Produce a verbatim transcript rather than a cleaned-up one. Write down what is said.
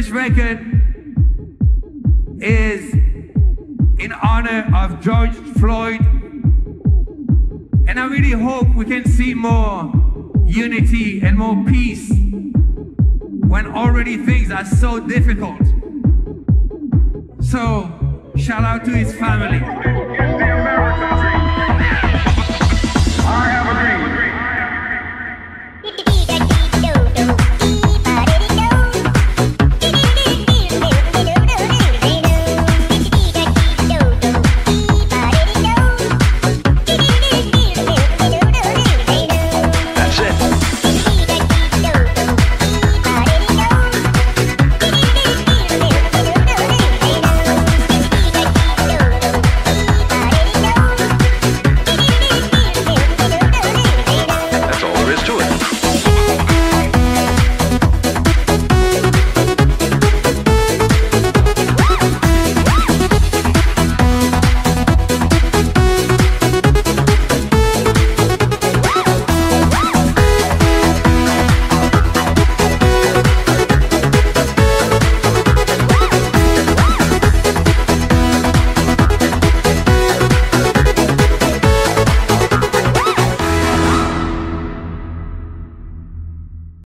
this record is in honor of George Floyd, and I really hope we can see more unity and more peace when already things are so difficult. So, shout out to his family. The Americans.